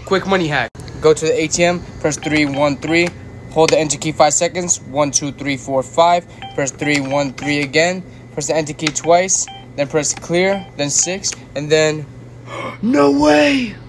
Quick money hack. Go to the ATM, press 313, hold the enter key 5 seconds, 1, 2, 3, 4, 5, press 313 again, press the enter key twice, then press clear, then 6, and then... No way!